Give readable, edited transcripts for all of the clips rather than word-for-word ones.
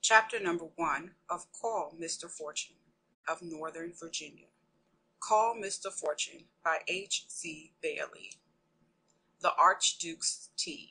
Chapter number 1 of Call Mr. Fortune of Northern Virginia. Call Mr. Fortune by H.C. Bailey. The Archduke's Tea.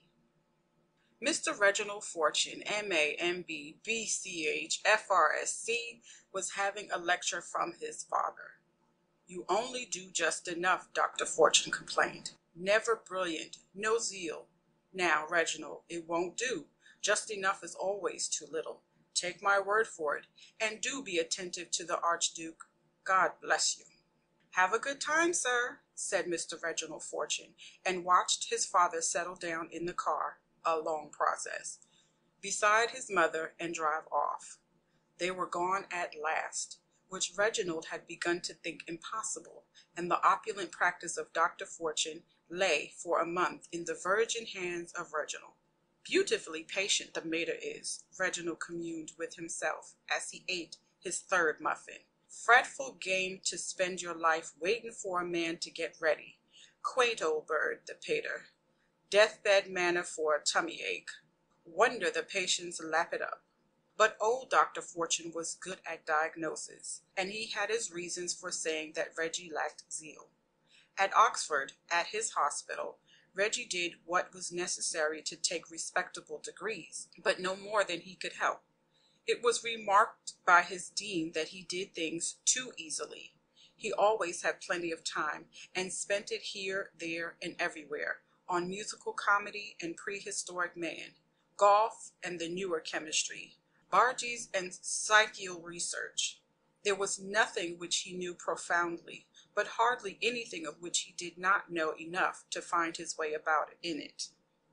Mr. Reginald Fortune, M.A., M.B., B.C.H., F.R.S.C., was having a lecture from his father. "You only do just enough," Dr. Fortune complained. "Never brilliant, no zeal. Now, Reginald, it won't do. Just enough is always too little. Take my word for it, and do be attentive to the Archduke. God bless you." "Have a good time, sir," said Mr. Reginald Fortune, and watched his father settle down in the car, a long process, beside his mother and drive off. They were gone at last, which Reginald had begun to think impossible, and the opulent practice of Dr. Fortune lay for a month in the virgin hands of Reginald. "Beautifully patient the mater is," Reginald communed with himself as he ate his third muffin. "Fretful game to spend your life waiting for a man to get ready. Quaint old bird, the pater. Deathbed manner for a tummy ache. Wonder the patients lap it up." But old Dr. Fortune was good at diagnosis, and he had his reasons for saying that Reggie lacked zeal. At Oxford, at his hospital, Reggie did what was necessary to take respectable degrees, but no more than he could help. It was remarked by his dean that he did things too easily. He always had plenty of time, and spent it here, there, and everywhere, on musical comedy and prehistoric man, golf and the newer chemistry, Barges and psychical research. There was nothing which he knew profoundly, but hardly anything of which he did not know enough to find his way about in it.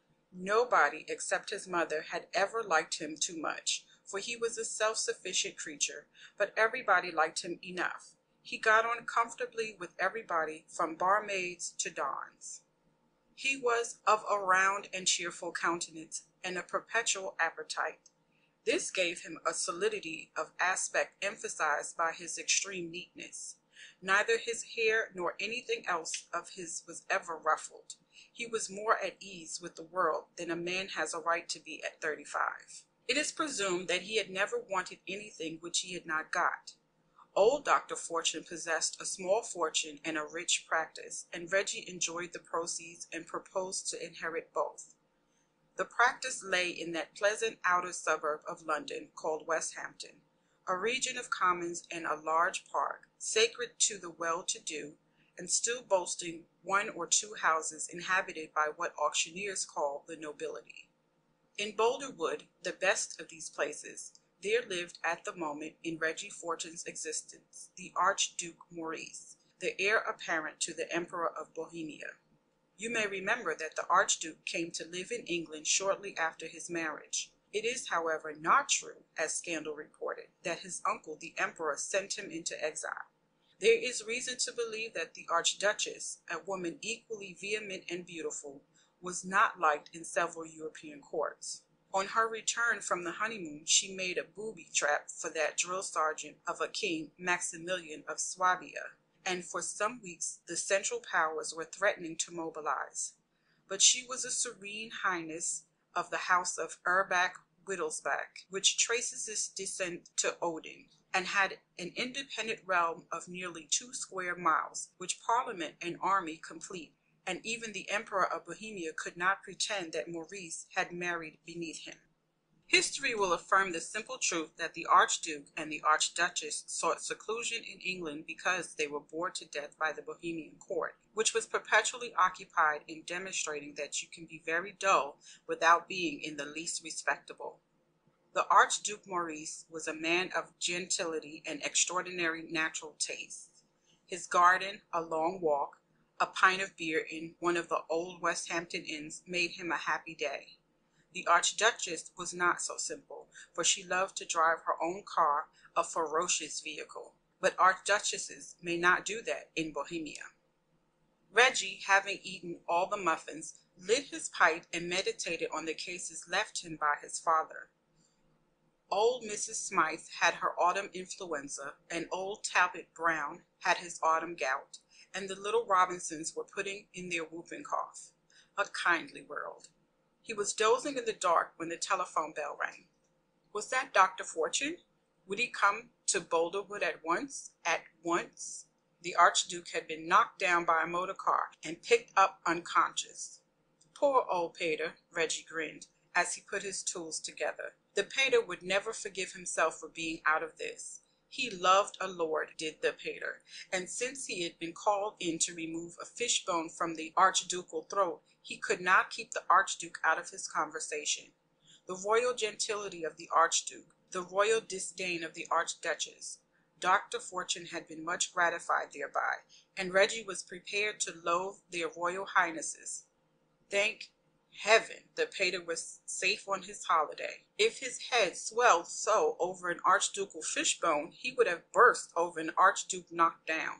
Nobody except his mother had ever liked him too much, for he was a self-sufficient creature, but everybody liked him enough. He got on comfortably with everybody, from barmaids to dons. He was of a round and cheerful countenance, and a perpetual appetite. This gave him a solidity of aspect emphasized by his extreme neatness. Neither his hair nor anything else of his was ever ruffled. He was more at ease with the world than a man has a right to be at 35. It is presumed that he had never wanted anything which he had not got. Old Dr. Fortune possessed a small fortune and a rich practice, and Reggie enjoyed the proceeds and proposed to inherit both. The practice lay in that pleasant outer suburb of London called West Hampton, a region of commons and a large park, sacred to the well-to-do, and still boasting one or two houses inhabited by what auctioneers call the nobility. In Boulderwood, the best of these places, there lived at the moment in Reggie Fortune's existence the Archduke Maurice, the heir apparent to the Emperor of Bohemia. You may remember that the Archduke came to live in England shortly after his marriage. It is, however, not true, as scandal reported, that his uncle, the Emperor, sent him into exile. There is reason to believe that the Archduchess, a woman equally vehement and beautiful, was not liked in several European courts. On her return from the honeymoon, she made a booby trap for that drill sergeant of a king, Maximilian of Swabia, and for some weeks the Central Powers were threatening to mobilize. But she was a serene highness of the house of Erbach-Wittelsbach, which traces its descent to Odin, and had an independent realm of nearly 2 square miles, which Parliament and army complete, and even the Emperor of Bohemia could not pretend that Maurice had married beneath him. History will affirm the simple truth that the Archduke and the Archduchess sought seclusion in England because they were bored to death by the Bohemian court, which was perpetually occupied in demonstrating that you can be very dull without being in the least respectable. The Archduke Maurice was a man of gentility and extraordinary natural taste. His garden, a long walk, a pint of beer in one of the old West Hampton inns made him a happy day. The Archduchess was not so simple, for she loved to drive her own car, a ferocious vehicle. But archduchesses may not do that in Bohemia. Reggie, having eaten all the muffins, lit his pipe and meditated on the cases left him by his father. Old Mrs. Smythe had her autumn influenza, and old Talbot Brown had his autumn gout, and the little Robinsons were putting in their whooping cough. A kindly world. He was dozing in the dark when the telephone bell rang. Was that Dr. Fortune? Would he come to Boulderwood at once? At once? The Archduke had been knocked down by a motor car and picked up unconscious. Poor old Pater, Reggie grinned as he put his tools together. The Pater would never forgive himself for being out of this. He loved a lord, did the Pater, and since he had been called in to remove a fishbone from the archducal throat, he could not keep the Archduke out of his conversation. The royal gentility of the Archduke, the royal disdain of the Archduchess. Dr. Fortune had been much gratified thereby, and Reggie was prepared to loathe their royal highnesses. Thank heaven the Pater was safe on his holiday. If his head swelled so over an archducal fishbone, he would have burst over an archduke knocked down.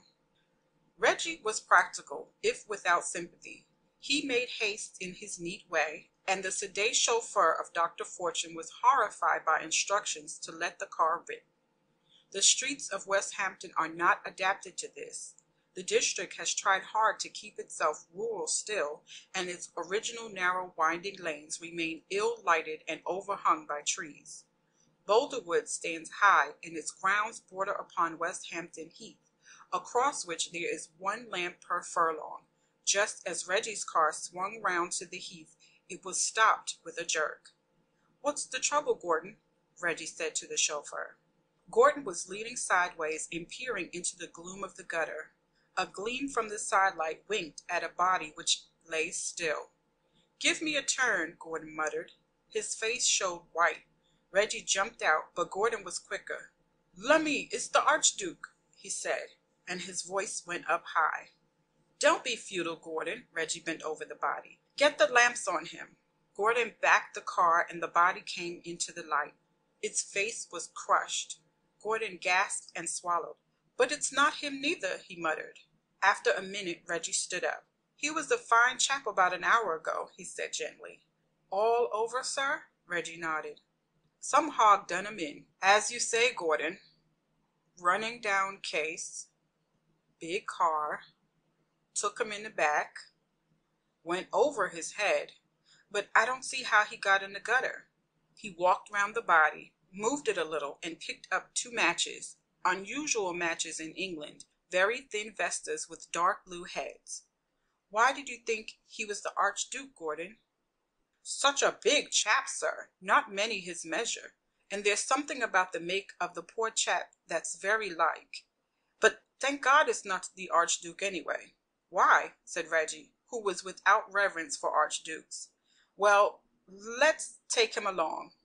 Reggie was practical, if without sympathy. He made haste in his neat way, and the sedate chauffeur of Dr. Fortune was horrified by instructions to let the car rip. The streets of West Hampton are not adapted to this. The district has tried hard to keep itself rural still, and its original narrow winding lanes remain ill-lighted and overhung by trees. Boulderwood stands high, and its grounds border upon West Hampton Heath, across which there is one lamp per furlong. Just as Reggie's car swung round to the heath, it was stopped with a jerk. "What's the trouble, Gordon?" Reggie said to the chauffeur. Gordon was leaning sideways and peering into the gloom of the gutter. A gleam from the sidelight winked at a body which lay still. "Give me a turn," Gordon muttered. His face showed white. Reggie jumped out, but Gordon was quicker. "Lummy, it's the Archduke," he said, and his voice went up high. "Don't be futile, Gordon." Reggie bent over the body. "Get the lamps on him." Gordon backed the car, and the body came into the light. Its face was crushed. Gordon gasped and swallowed. "But it's not him neither," he muttered. After a minute, Reggie stood up. "He was a fine chap about an hour ago," he said gently. "All over, sir?" Reggie nodded. "Some hog done him in. As you say, Gordon. Running down case. Big car. Took him in the back. Went over his head. But I don't see how he got in the gutter." He walked round the body, moved it a little, and picked up 2 matches. Unusual matches in England, very thin vestas with dark blue heads. "Why did you think he was the Archduke, Gordon?" "Such a big chap, sir. Not many his measure. And there's something about the make of the poor chap that's very like. But thank God it's not the Archduke anyway." "Why?" said Reggie, who was without reverence for archdukes. "Well, let's take him along."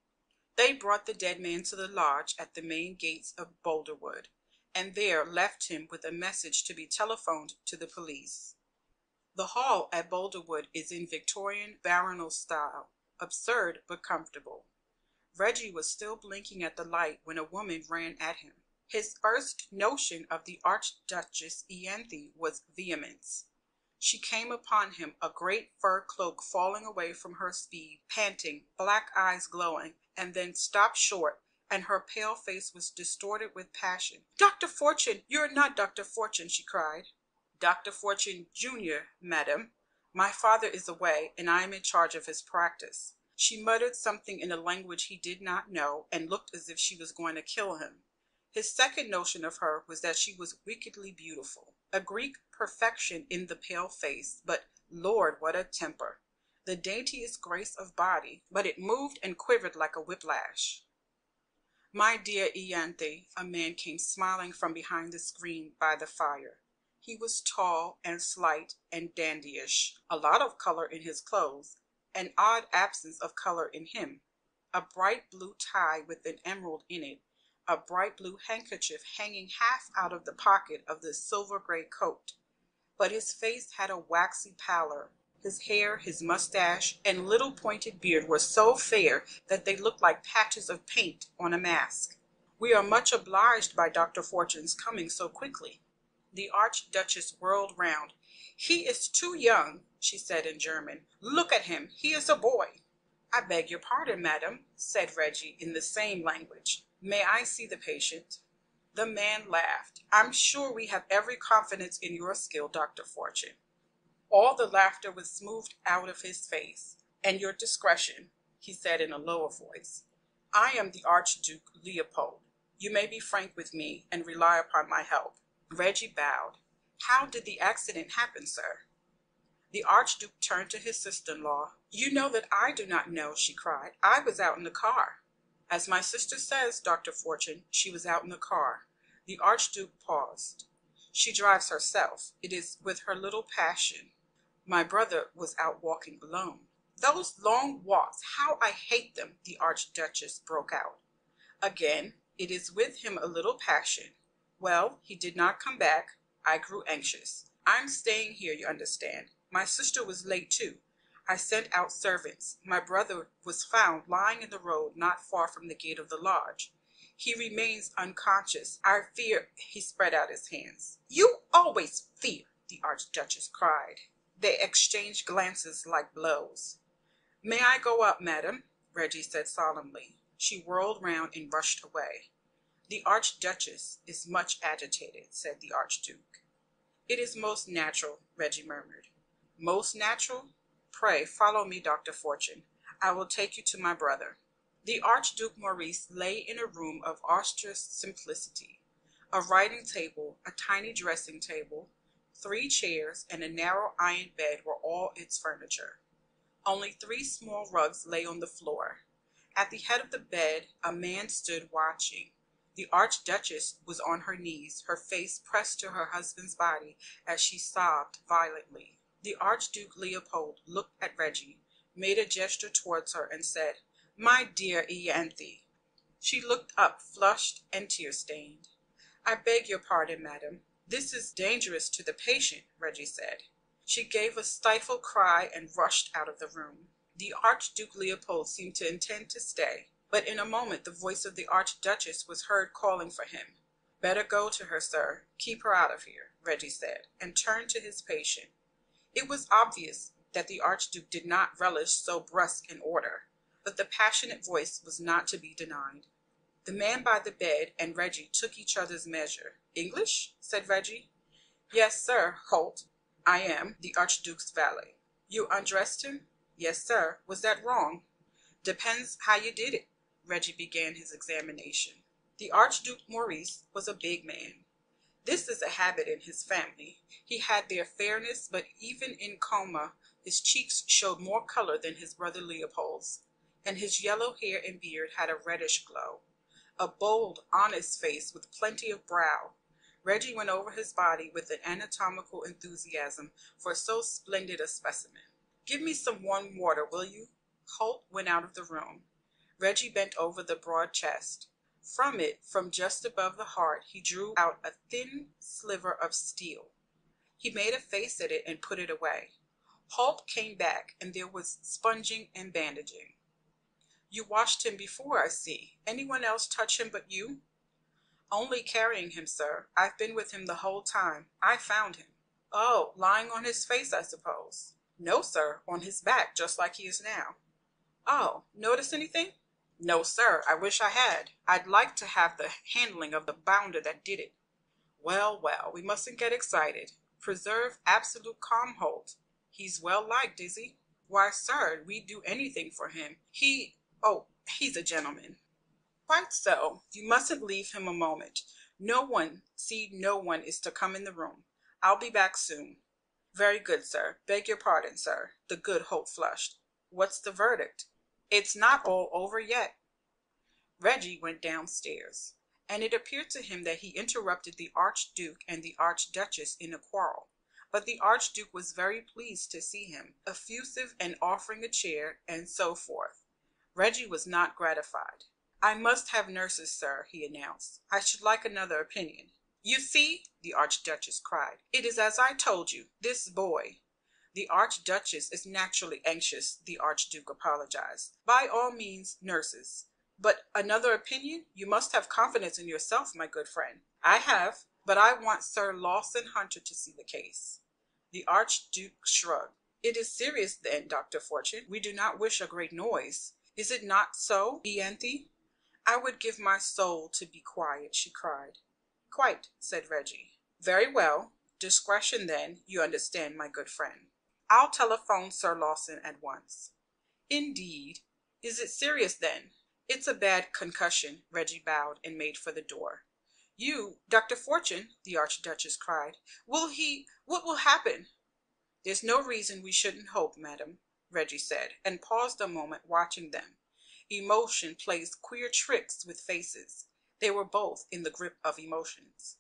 They brought the dead man to the lodge at the main gates of Boulderwood, and there left him with a message to be telephoned to the police. The hall at Boulderwood is in Victorian baronial style, absurd but comfortable. Reggie was still blinking at the light when a woman ran at him. His first notion of the Archduchess Ianthe was vehemence. She came upon him, a great fur cloak falling away from her speed, panting, black eyes glowing, and then stopped short, and her pale face was distorted with passion. "Dr. Fortune! You're not Dr. Fortune!" she cried. "Dr. Fortune, Jr., madam. My father is away, and I am in charge of his practice." She muttered something in a language he did not know, and looked as if she was going to kill him. His second notion of her was that she was wickedly beautiful. A Greek perfection in the pale face, but Lord, what a temper! The daintiest grace of body, but it moved and quivered like a whiplash. "My dear Ianthe," a man came smiling from behind the screen by the fire. He was tall and slight and dandyish, a lot of color in his clothes, an odd absence of color in him, a bright blue tie with an emerald in it, a bright blue handkerchief hanging half out of the pocket of the silver-gray coat. But his face had a waxy pallor. His hair, his mustache, and little pointed beard were so fair that they looked like patches of paint on a mask. "We are much obliged by Dr. Fortune's coming so quickly." The Archduchess whirled round. "He is too young," she said in German. "Look at him. He is a boy." "I beg your pardon, madam," said Reggie in the same language. "May I see the patient?" The man laughed. "I'm sure we have every confidence in your skill, Dr. Fortune." All the laughter was smoothed out of his face. "And your discretion," he said in a lower voice. I am the Archduke Leopold. You may be frank with me and rely upon my help. Reggie bowed. How did the accident happen, sir? The Archduke turned to his sister-in-law. You know that I do not know, she cried. I was out in the car. As my sister says, Dr. Fortune, she was out in the car. The Archduke paused. She drives herself. It is with her little passion. My brother was out walking alone. Those long walks, how I hate them, the Archduchess broke out. Again, it is with him a little passion. Well, he did not come back. I grew anxious. I'm staying here, you understand. My sister was late too. I sent out servants. My brother was found lying in the road not far from the gate of the lodge. He remains unconscious. I fear, he spread out his hands. You always fear, the Archduchess cried. They exchanged glances like blows. May I go up, madam? Reggie said solemnly. She whirled round and rushed away. The Archduchess is much agitated, said the Archduke. It is most natural, Reggie murmured. Most natural? Pray follow me, Dr. Fortune. I will take you to my brother. The Archduke Maurice lay in a room of auspicious simplicity. A writing table, a tiny dressing table, 3 chairs, and a narrow iron bed were all its furniture. Only 3 small rugs lay on the floor. At the head of the bed, a man stood watching. The Archduchess was on her knees, her face pressed to her husband's body as she sobbed violently. The Archduke Leopold looked at Reggie, made a gesture towards her, and said, My dear Ianthe. She looked up, flushed and tear-stained. I beg your pardon, madam. This is dangerous to the patient, Reggie said. She gave a stifled cry and rushed out of the room. The Archduke Leopold seemed to intend to stay, but in a moment the voice of the Archduchess was heard calling for him. Better go to her, sir. Keep her out of here, Reggie said, and turned to his patient. It was obvious that the Archduke did not relish so brusque an order, but the passionate voice was not to be denied. The man by the bed and Reggie took each other's measure. English? Said Reggie. Yes, sir, Holt. I am the Archduke's valet. You undressed him? Yes, sir. Was that wrong? Depends how you did it. Reggie began his examination. The Archduke Maurice was a big man. This is a habit in his family. He had their fairness, but even in coma, his cheeks showed more color than his brother Leopold's, and his yellow hair and beard had a reddish glow. A bold, honest face with plenty of brow. Reggie went over his body with an anatomical enthusiasm for so splendid a specimen. Give me some warm water, will you? Holt went out of the room. Reggie bent over the broad chest. From it, from just above the heart, he drew out a thin sliver of steel. He made a face at it and put it away. Holt came back, and there was sponging and bandaging. You washed him before, I see. Anyone else touch him but you? Only carrying him, sir. I've been with him the whole time. I found him. Oh, lying on his face, I suppose. No, sir, on his back, just like he is now. Oh, notice anything? No, sir, I wish I had. I'd like to have the handling of the bounder that did it. Well, well, we mustn't get excited. Preserve absolute calm, Holt. He's well liked, is he? Why, sir, we'd do anything for him. He's a gentleman. Quite so. You mustn't leave him a moment. No one is to come in the room. I'll be back soon. Very good, sir. Beg your pardon, sir. The good Holt flushed. What's the verdict? It's not all over yet. Reggie went downstairs, and it appeared to him that he interrupted the Archduke and the Archduchess in a quarrel. But the Archduke was very pleased to see him, effusive and offering a chair, and so forth. Reggie was not gratified. I must have nurses, sir, he announced. I should like another opinion. You see, the Archduchess cried. It is as I told you, this boy. The Archduchess is naturally anxious, the Archduke apologized. By all means, nurses. But another opinion? You must have confidence in yourself, my good friend. I have, but I want Sir Lawson Hunter to see the case. The Archduke shrugged. It is serious then, Dr. Fortune. We do not wish a great noise. Is it not so, Ianthe? I would give my soul to be quiet, she cried. Quite, said Reggie. Very well. Discretion then, you understand, my good friend. I'll telephone Sir Lawson at once. Indeed. Is it serious then? It's a bad concussion. Reggie bowed and made for the door. You, Dr. Fortune, the Archduchess cried. What will happen? There's no reason we shouldn't hope, madam, Reggie said, and paused a moment watching them. Emotion plays queer tricks with faces. They were both in the grip of emotions.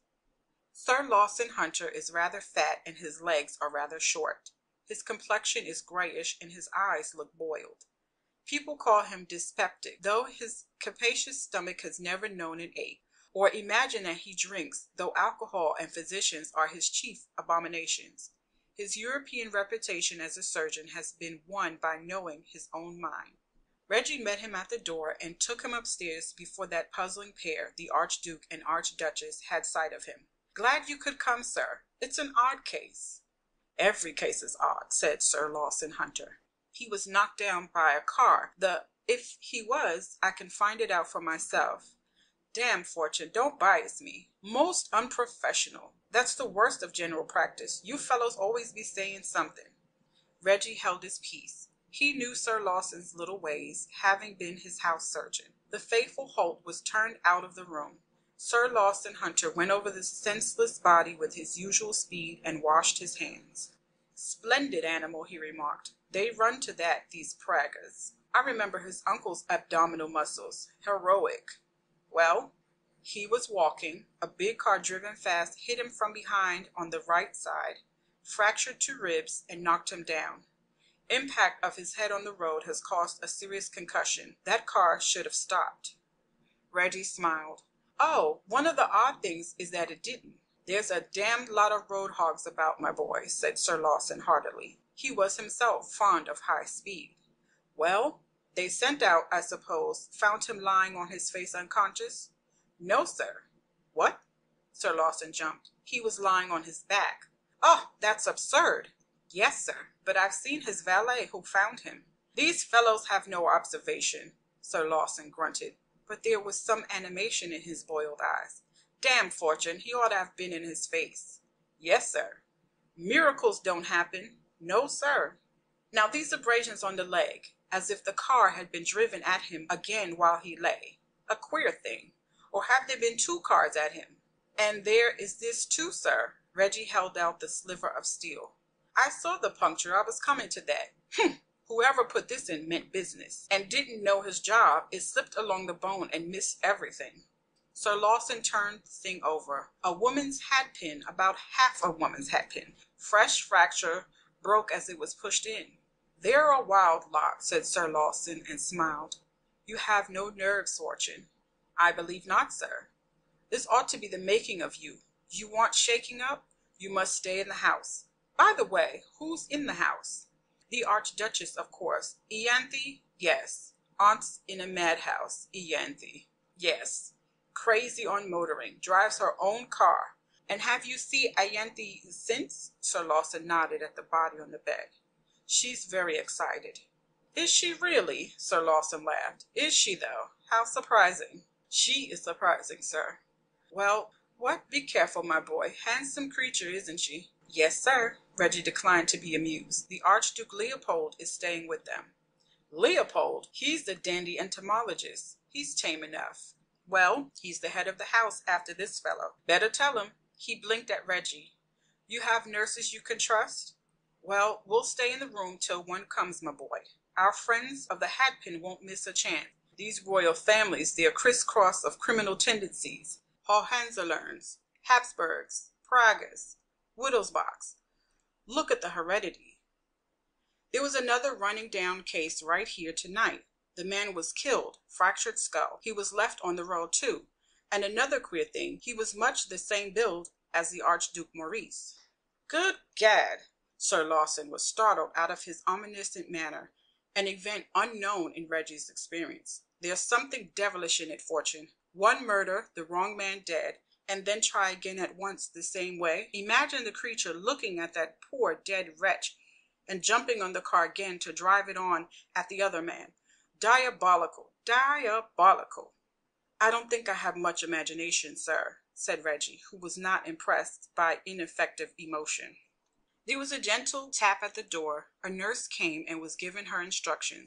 Sir Lawson Hunter is rather fat and his legs are rather short. His complexion is grayish and his eyes look boiled. People call him dyspeptic, though his capacious stomach has never known an ache, or imagine that he drinks, though alcohol and physicians are his chief abominations. His European reputation as a surgeon has been won by knowing his own mind. Reggie met him at the door and took him upstairs before that puzzling pair, the Archduke and Archduchess, had sight of him. Glad you could come, sir. It's an odd case. Every case is odd, said Sir Lawson Hunter. He was knocked down by a car. If he was, I can find it out for myself. Damn, Fortune, don't bias me. Most unprofessional. That's the worst of general practice. You fellows always be saying something. Reggie held his peace. He knew Sir Lawson's little ways, having been his house surgeon. The faithful Holt was turned out of the room. Sir Lawson Hunter went over the senseless body with his usual speed and washed his hands. Splendid animal, he remarked. They run to that, these praggers. I remember his uncle's abdominal muscles. Heroic. Well, he was walking. A big car driven fast hit him from behind on the right side, fractured 2 ribs, and knocked him down. Impact of his head on the road has caused a serious concussion. That car should have stopped. Reggie smiled. Oh, one of the odd things is that it didn't. There's a damned lot of road hogs about, my boy, said Sir Lawson heartily. He was himself fond of high speed. Well, they sent out, I suppose, found him lying on his face unconscious? No, sir. What? Sir Lawson jumped. He was lying on his back. Oh, that's absurd. Yes, sir, but I've seen his valet who found him. These fellows have no observation, Sir Lawson grunted, but there was some animation in his boiled eyes. Damn, Fortune, he ought to have been in his face. Yes, sir. Miracles don't happen. No, sir. Now these abrasions on the leg, as if the car had been driven at him again while he lay. A queer thing. Or have there been 2 cars at him? And there is this too, sir. Reggie held out the sliver of steel. I saw the puncture. I was coming to that. Whoever put this in meant business, and didn't know his job. It slipped along the bone and missed everything. Sir Lawson turned the thing over. A woman's hat pin, about half a woman's hat pin. Fresh fracture, broke as it was pushed in. They're a wild lot, said Sir Lawson, and smiled. You have no nerves, Fortune. I believe not, sir. This ought to be the making of you. You want shaking up? You must stay in the house. By the way, who's in the house? The Archduchess, of course. Ianthe? Yes. Aunt's in a madhouse. Ianthe. Yes. Crazy on motoring. Drives her own car. And have you seen Ianthe since? Sir Lawson nodded at the body on the bed. She's very excited. Is she really? Sir Lawson laughed. Is she, though? How surprising. She is surprising, sir. Well, what? Be careful, my boy. Handsome creature, isn't she? Yes, sir. Reggie declined to be amused. The Archduke Leopold is staying with them. Leopold? He's the dandy entomologist. He's tame enough. Well, he's the head of the house after this fellow. Better tell him. He blinked at Reggie. You have nurses you can trust? Well, we'll stay in the room till one comes, my boy. Our friends of the hatpin won't miss a chance. These royal families, they're crisscross of criminal tendencies. Hohenzollerns, Habsburgs, Pragas, Wittelsbachs. Look at the heredity. There was another running down case right here tonight. The man was killed, fractured skull. He was left on the road too. And another queer thing, he was much the same build as the Archduke Maurice. Good gad! Sir Lawson was startled out of his omniscient manner, an event unknown in Reggie's experience. There's something devilish in it, Fortune. One murder, the wrong man dead, and then try again at once the same way. Imagine the creature looking at that poor dead wretch and jumping on the car again to drive it on at the other man. Diabolical, diabolical. I don't think I have much imagination, sir, said Reggie, who was not impressed by ineffective emotion. There was a gentle tap at the door. A nurse came and was given her instructions.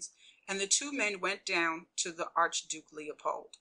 and the two men went down to the Archduke Leopold.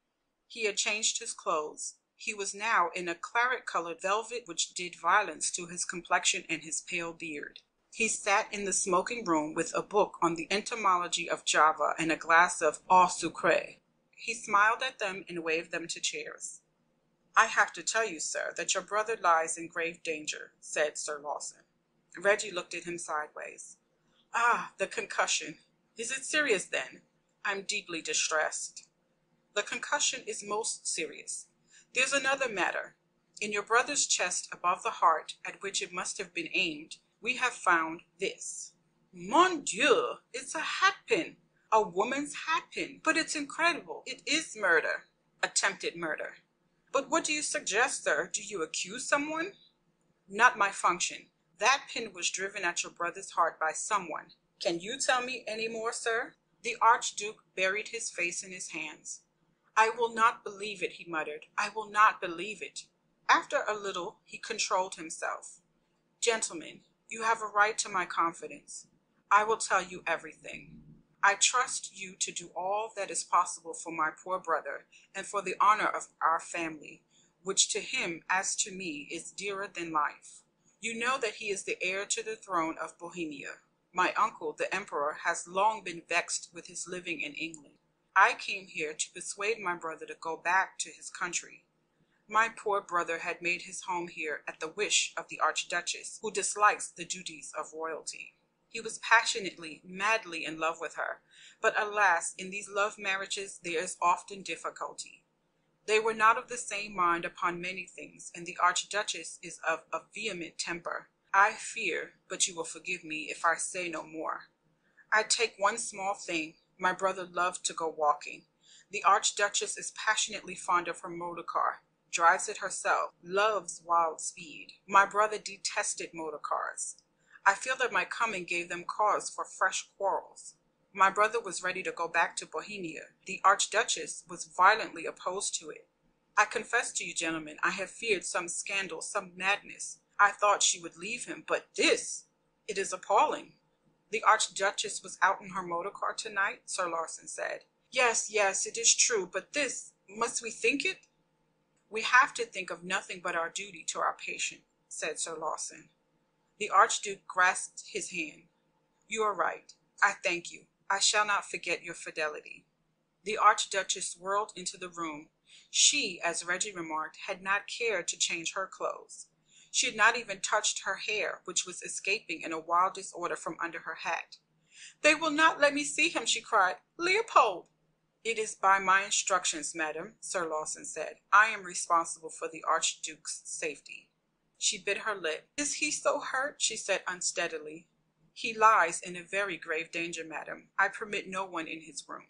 He had changed his clothes. He was now in a claret-colored velvet which did violence to his complexion and his pale beard. He sat in the smoking room with a book on the entomology of Java and a glass of eau sucrée. He smiled at them and waved them to chairs. "I have to tell you, sir, that your brother lies in grave danger," said Sir Lawson. Reggie looked at him sideways. "Ah, the concussion. Is it serious, then?" "I'm deeply distressed." "The concussion is most serious. There's another matter. In your brother's chest above the heart, at which it must have been aimed, we have found this." "Mon Dieu! It's a hatpin! A woman's hatpin! But it's incredible. It is murder. Attempted murder." "But what do you suggest, sir? Do you accuse someone?" "Not my function. That pin was driven at your brother's heart by someone. Can you tell me any more, sir?" The Archduke buried his face in his hands. "I will not believe it," he muttered. "I will not believe it." After a little he controlled himself. "Gentlemen, you have a right to my confidence. I will tell you everything. I trust you to do all that is possible for my poor brother and for the honor of our family, which to him, as to me, is dearer than life. You know that he is the heir to the throne of Bohemia. My uncle, the emperor, has long been vexed with his living in England. I came here to persuade my brother to go back to his country. My poor brother had made his home here at the wish of the Archduchess, who dislikes the duties of royalty. He was passionately, madly in love with her, but alas, in these love marriages there is often difficulty. They were not of the same mind upon many things, and the Archduchess is of a vehement temper. I fear, but you will forgive me if I say no more. I take one small thing. My brother loved to go walking. The Archduchess is passionately fond of her motor car, drives it herself, loves wild speed. My brother detested motor cars. I feel that my coming gave them cause for fresh quarrels. My brother was ready to go back to Bohemia. The Archduchess was violently opposed to it. I confess to you, gentlemen, I have feared some scandal, some madness. I thought she would leave him, but this, it is appalling." "The Archduchess was out in her motor car tonight," Sir Lawson said. Yes, it is true, but this, must we think it?" "We have to think of nothing but our duty to our patient," said Sir Lawson. The Archduke grasped his hand. "You are right. I thank you. I shall not forget your fidelity." The Archduchess whirled into the room. She, as Reggie remarked, had not cared to change her clothes. She had not even touched her hair, which was escaping in a wild disorder from under her hat. "They will not let me see him," she cried. "Leopold!" "It is by my instructions, madam," Sir Lawson said. "I am responsible for the Archduke's safety." She bit her lip. "Is he so hurt?" she said unsteadily. "He lies in a very grave danger, madam. I permit no one in his room."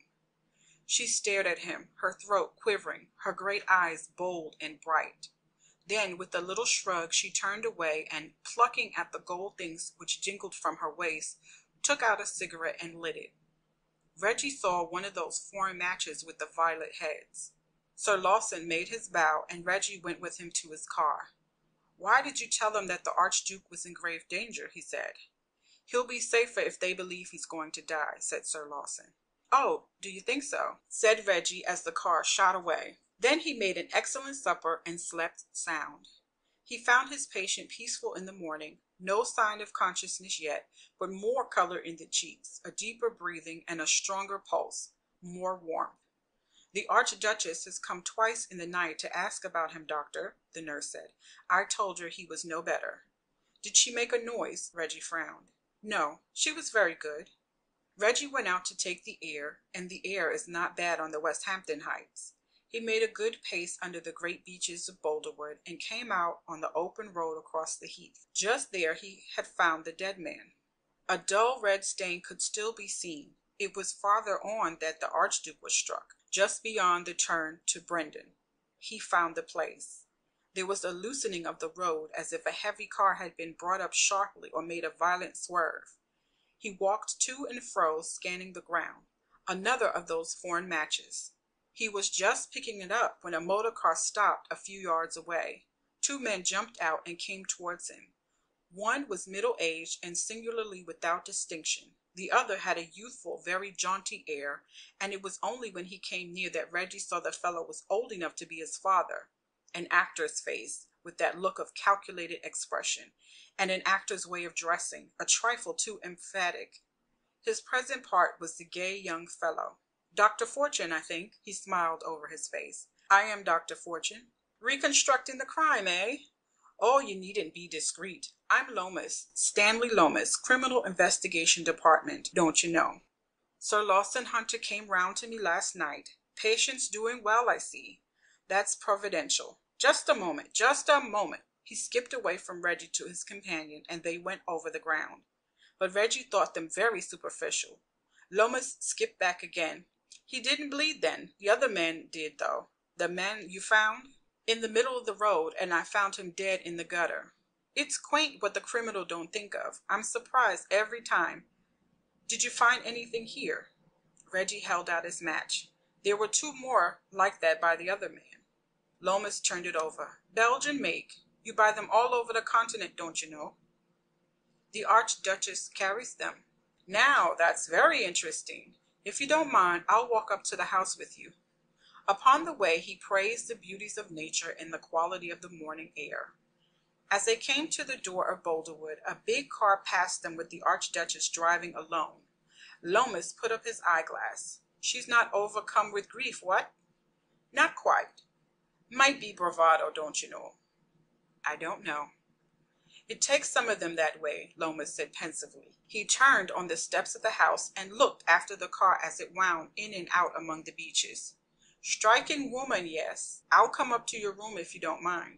She stared at him, her throat quivering, her great eyes bold and bright. Then, with a little shrug, she turned away and, plucking at the gold things which jingled from her waist, took out a cigarette and lit it. Reggie saw one of those foreign matches with the violet heads. Sir Lawson made his bow, and Reggie went with him to his car. "Why did you tell them that the Archduke was in grave danger?" he said. "He'll be safer if they believe he's going to die," said Sir Lawson. "Oh, do you think so?" said Reggie as the car shot away. Then he made an excellent supper and slept sound. He found his patient peaceful in the morning, no sign of consciousness yet, but more color in the cheeks, a deeper breathing, and a stronger pulse, more warmth. "The Archduchess has come twice in the night to ask about him, doctor," the nurse said. "I told her he was no better." "Did she make a noise?" Reggie frowned. "No, she was very good." Reggie went out to take the air, and the air is not bad on the Westhampton Heights. He made a good pace under the great beeches of Boulderwood and came out on the open road across the heath. Just there he had found the dead man. A dull red stain could still be seen. It was farther on that the Archduke was struck, just beyond the turn to Brendan. He found the place. There was a loosening of the road, as if a heavy car had been brought up sharply or made a violent swerve. He walked to and fro, scanning the ground. Another of those foreign matches. He was just picking it up when a motor car stopped a few yards away. Two men jumped out and came towards him. One was middle-aged and singularly without distinction. The other had a youthful, very jaunty air, and it was only when he came near that Reggie saw the fellow was old enough to be his father. An actor's face, with that look of calculated expression, and an actor's way of dressing, a trifle too emphatic. His present part was the gay young fellow. Dr. Fortune, I think, he smiled over his face. I am Dr. Fortune. Reconstructing the crime, eh? Oh, you needn't be discreet. I'm Lomas, Stanley Lomas, Criminal Investigation Department, don't you know? Sir Lawson Hunter came round to me last night. Patient's doing well, I see. That's providential. Just a moment, just a moment. He skipped away from Reggie to his companion, and they went over the ground. But Reggie thought them very superficial. Lomas skipped back again. He didn't bleed then. The other man did, though. The man you found? In the middle of the road, and I found him dead in the gutter. It's quaint what the criminal don't think of. I'm surprised every time. Did you find anything here? Reggie held out his match. There were two more like that by the other man. Lomas turned it over. Belgian make. You buy them all over the continent, don't you know? The Archduchess carries them. Now, that's very interesting. If you don't mind, I'll walk up to the house with you. Upon the way, he praised the beauties of nature and the quality of the morning air. As they came to the door of Boulderwood, a big car passed them with the Archduchess driving alone. Lomas put up his eyeglass. She's not overcome with grief, what? Not quite. Might be bravado, don't you know? I don't know. It takes some of them that way, Lomas said pensively. He turned on the steps of the house and looked after the car as it wound in and out among the beeches. Striking woman, yes. I'll come up to your room if you don't mind.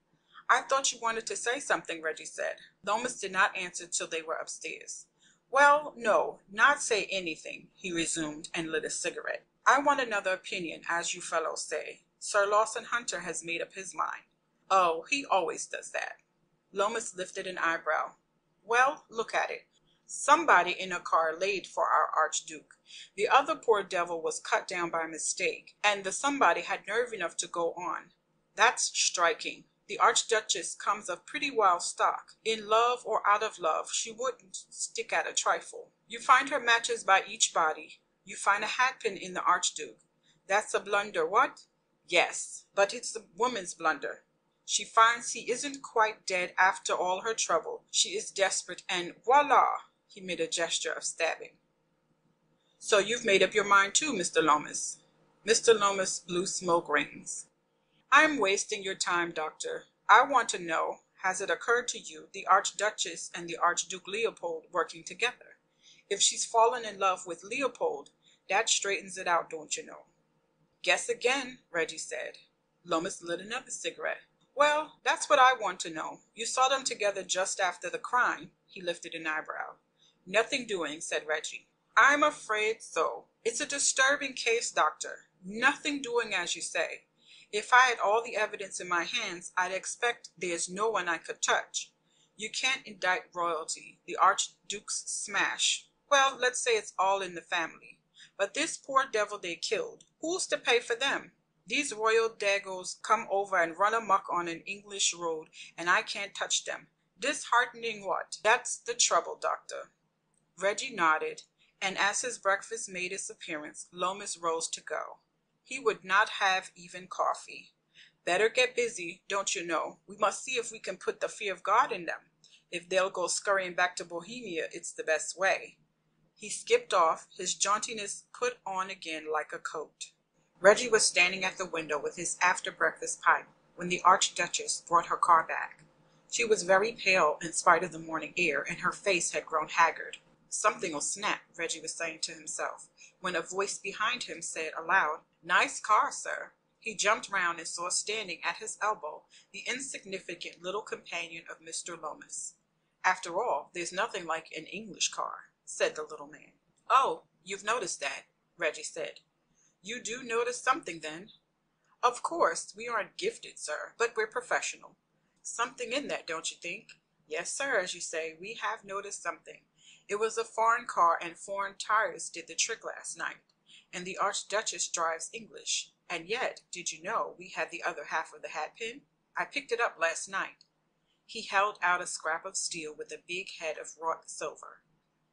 I thought you wanted to say something, Reggie said. Lomas did not answer till they were upstairs. Well, no, not say anything, he resumed and lit a cigarette. I want another opinion, as you fellows say. Sir Lawson Hunter has made up his mind. Oh, he always does that. Lomas lifted an eyebrow. Well, look at it. Somebody in a car laid for our Archduke. The other poor devil was cut down by mistake, and the somebody had nerve enough to go on. That's striking. The Archduchess comes of pretty wild stock. In love or out of love, she wouldn't stick at a trifle. You find her matches by each body. You find a hatpin in the Archduke. That's a blunder, what? Yes, but it's the woman's blunder. She finds he isn't quite dead after all her trouble. She is desperate, and voila! He made a gesture of stabbing. So you've made up your mind too, Mr. Lomas. Mr. Lomas blew smoke rings. I'm wasting your time, Doctor. I want to know, has it occurred to you, the Archduchess and the Archduke Leopold working together? If she's fallen in love with Leopold, that straightens it out, don't you know? Guess again, Reggie said. Lomas lit another cigarette. Well, that's what I want to know. You saw them together just after the crime. He lifted an eyebrow. Nothing doing, said Reggie. I'm afraid so. It's a disturbing case, Doctor. Nothing doing, as you say. If I had all the evidence in my hands, I'd expect there's no one I could touch. You can't indict royalty. The Archduke's smash. Well, let's say it's all in the family. But this poor devil they killed, who's to pay for them? These royal daggos come over and run amok on an English road, and I can't touch them. Disheartening what? That's the trouble, Doctor. Reggie nodded, and as his breakfast made its appearance, Lomas rose to go. He would not have even coffee. Better get busy, don't you know? We must see if we can put the fear of God in them. If they'll go scurrying back to Bohemia, it's the best way. He skipped off, his jauntiness put on again like a coat. Reggie was standing at the window with his after-breakfast pipe when the Archduchess brought her car back. She was very pale in spite of the morning air, and her face had grown haggard. Something'll snap, Reggie was saying to himself, when a voice behind him said aloud, Nice car, sir. He jumped round and saw standing at his elbow the insignificant little companion of Mr. Lomas. After all, there's nothing like an English car, said the little man. Oh, you've noticed that, Reggie said. You do notice something, then? Of course, we aren't gifted, sir, but we're professional. Something in that, don't you think? Yes, sir, as you say, we have noticed something. It was a foreign car, and foreign tires did the trick last night, and the Archduchess drives English. And yet, did you know, we had the other half of the hatpin? I picked it up last night. He held out a scrap of steel with a big head of wrought silver.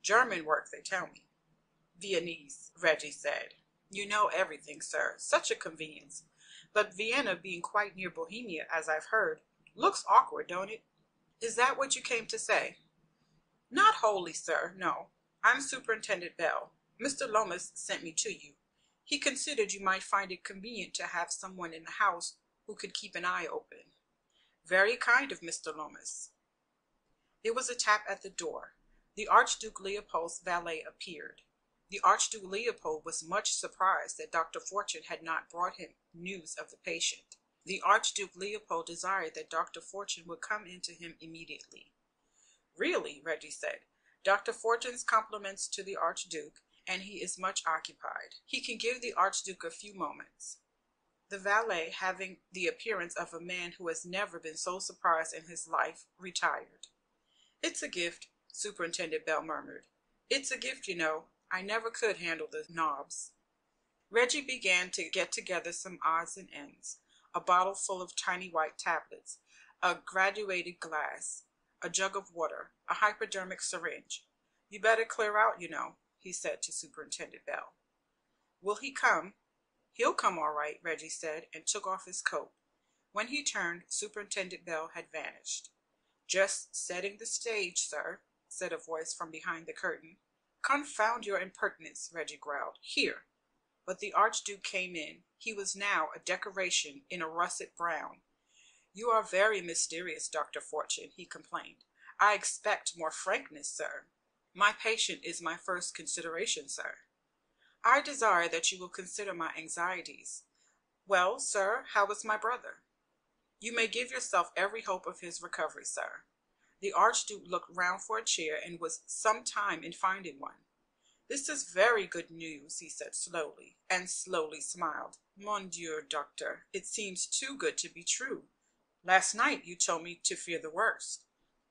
German work, they tell me. Viennese, Reggie said. You know everything, sir. Such a convenience. But Vienna, being quite near Bohemia, as I've heard, looks awkward, don't it? Is that what you came to say? Not wholly, sir, no. I'm Superintendent Bell. Mr. Lomas sent me to you. He considered you might find it convenient to have someone in the house who could keep an eye open. Very kind of Mr. Lomas. There was a tap at the door. The Archduke Leopold's valet appeared. The Archduke Leopold was much surprised that Dr. Fortune had not brought him news of the patient. The Archduke Leopold desired that Dr. Fortune would come in to him immediately. Really, Reggie said. Dr. Fortune's compliments to the Archduke, and he is much occupied. He can give the Archduke a few moments. The valet, having the appearance of a man who has never been so surprised in his life, retired. It's a gift, Superintendent Bell murmured. It's a gift, you know. I never could handle the knobs. Reggie began to get together some odds and ends, a bottle full of tiny white tablets, a graduated glass, a jug of water, a hypodermic syringe. You better clear out, you know, he said to Superintendent Bell. Will he come? He'll come all right, Reggie said, and took off his coat. When he turned, Superintendent Bell had vanished. Just setting the stage, sir, said a voice from behind the curtain. Confound your impertinence, Reggie growled. Here. But the Archduke came in. He was now a decoration in a russet brown. You are very mysterious, Dr. Fortune, he complained. I expect more frankness, sir. My patient is my first consideration, sir. I desire that you will consider my anxieties. Well, sir, how is my brother? You may give yourself every hope of his recovery, sir. The Archduke looked round for a chair and was some time in finding one. This is very good news, he said slowly, and slowly smiled. Mon Dieu, doctor, it seems too good to be true. Last night you told me to fear the worst.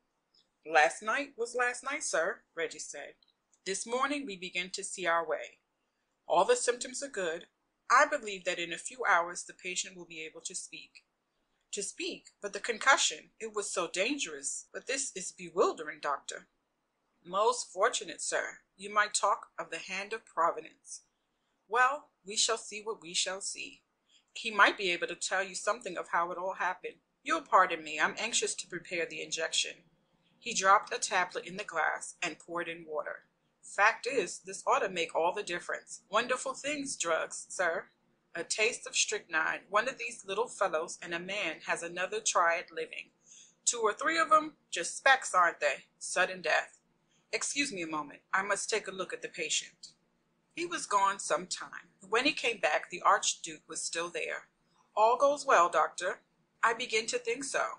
Last night was last night, sir, Reggie said. This morning we begin to see our way. All the symptoms are good. I believe that in a few hours the patient will be able to speak. To speak, but the concussion, it was so dangerous. But this is bewildering, doctor. Most fortunate, sir. You might talk of the hand of Providence. Well, we shall see what we shall see. He might be able to tell you something of how it all happened. You'll pardon me, I'm anxious to prepare the injection. He dropped a tablet in the glass and poured in water. Fact is, this ought to make all the difference. Wonderful things, drugs, sir. A taste of strychnine, one of these little fellows, and a man has another try at living. 2 or 3 of them, just specks, aren't they? Sudden death. Excuse me a moment. I must take a look at the patient. He was gone some time. When he came back, the Archduke was still there. All goes well, doctor. I begin to think so.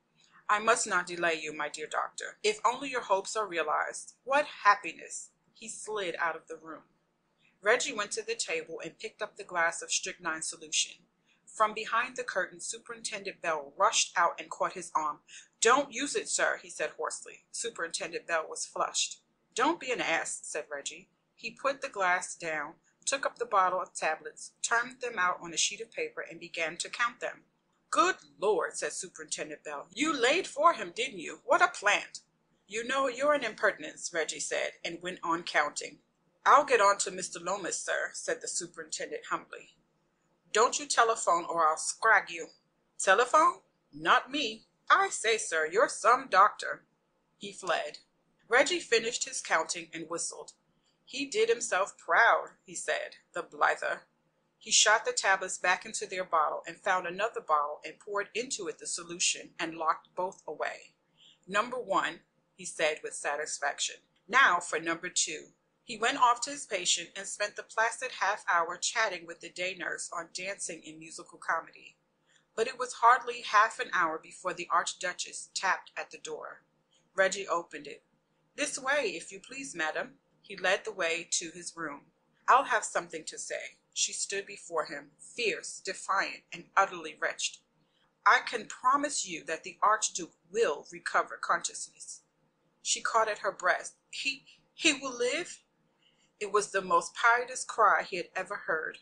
I must not delay you, my dear doctor. If only your hopes are realized. What happiness! He slid out of the room. Reggie went to the table and picked up the glass of strychnine solution. From behind the curtain, Superintendent Bell rushed out and caught his arm. Don't use it, sir, he said hoarsely. Superintendent Bell was flushed. Don't be an ass, said Reggie. He put the glass down, took up the bottle of tablets, turned them out on a sheet of paper, and began to count them. Good Lord, said Superintendent Bell. You laid for him, didn't you? What a plant! You know, you're an impertinence, Reggie said, and went on counting. I'll get on to Mr. Lomas, sir, said the superintendent humbly. Don't you telephone or I'll scrag you. Telephone? Not me. I say, sir, you're some doctor. He fled. Reggie finished his counting and whistled. He did himself proud, he said, the blither. He shot the tablets back into their bottle and found another bottle and poured into it the solution and locked both away. Number 1, he said with satisfaction. Now for number 2. He went off to his patient and spent the placid half-hour chatting with the day nurse on dancing in musical comedy. But it was hardly half an hour before the Archduchess tapped at the door. Reggie opened it. This way, if you please, madam. He led the way to his room. I'll have something to say. She stood before him, fierce, defiant, and utterly wretched. I can promise you that the Archduke will recover consciousness. She caught at her breast. He will live? It was the most piteous cry he had ever heard.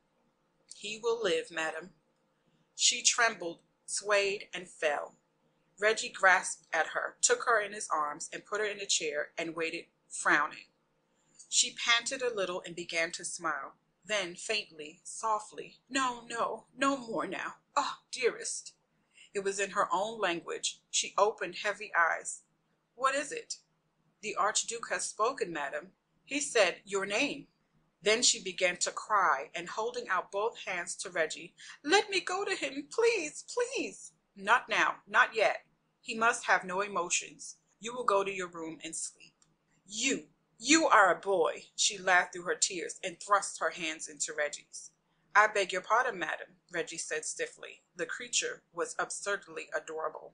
He will live, madam. She trembled, swayed, and fell. Reggie grasped at her, took her in his arms, and put her in a chair, and waited, frowning. She panted a little and began to smile. Then, faintly, softly, "No, no, no more now. Oh, dearest." It was in her own language. She opened heavy eyes. "What is it?" "The Archduke has spoken, madam. He said your name." Then she began to cry, and holding out both hands to Reggie, "Let me go to him, please, please." "Not now, not yet. He must have no emotions. You will go to your room and sleep." You are a boy." She laughed through her tears and thrust her hands into Reggie's. "I beg your pardon, madam," Reggie said stiffly. The creature was absurdly adorable.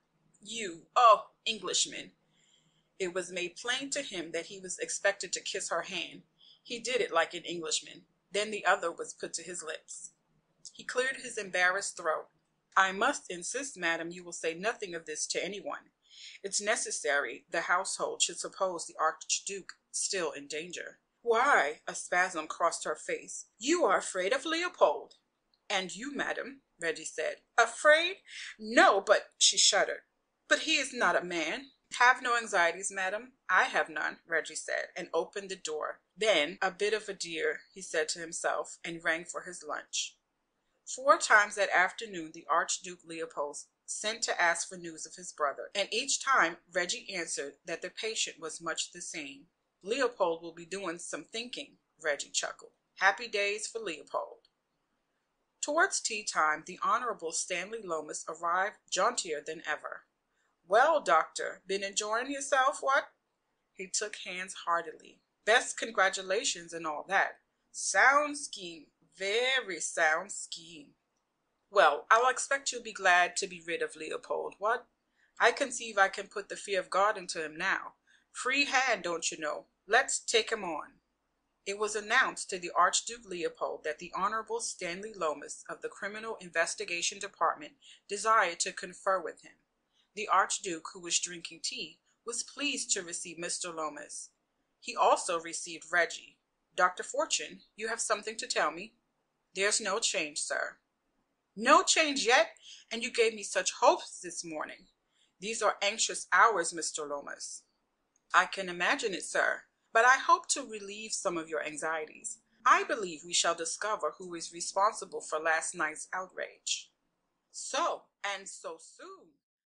"Oh, Englishman." It was made plain to him that he was expected to kiss her hand. He did it like an Englishman. Then the other was put to his lips. He cleared his embarrassed throat. "I must insist, madam, you will say nothing of this to anyone. It's necessary the household should suppose the Archduke still in danger." "Why?" A spasm crossed her face. "You are afraid of Leopold." "And you, madam," Reggie said. "Afraid? No, but—" She shuddered. "But he is not a man." "Have no anxieties, madam. I have none," Reggie said, and opened the door. Then, "A bit of a dear," he said to himself, and rang for his lunch. 4 times that afternoon the Archduke Leopold sent to ask for news of his brother, and each time Reggie answered that the patient was much the same. "Leopold will be doing some thinking," Reggie chuckled. Happy days for Leopold. Towards tea time, the Honorable Stanley Lomas arrived jauntier than ever. "Well, doctor, been enjoying yourself, what?" He took hands heartily. "Best congratulations and all that. Sound scheme, very sound scheme. Well, I'll expect you'll be glad to be rid of Leopold, what? I conceive I can put the fear of God into him now. Free hand, don't you know? Let's take him on." It was announced to the Archduke Leopold that the Honorable Stanley Lomas of the Criminal Investigation Department desired to confer with him. The Archduke, who was drinking tea, was pleased to receive Mr. Lomas. He also received Reggie. "Dr. Fortune, you have something to tell me?" "There's no change, sir." "No change yet? And you gave me such hopes this morning. These are anxious hours, Mr. Lomas." "I can imagine it, sir. But I hope to relieve some of your anxieties. I believe we shall discover who is responsible for last night's outrage." "So, and so soon."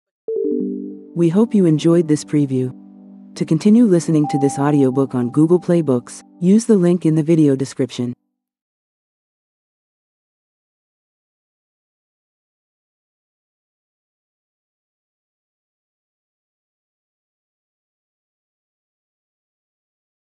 We hope you enjoyed this preview. To continue listening to this audiobook on Google Play Books, use the link in the video description.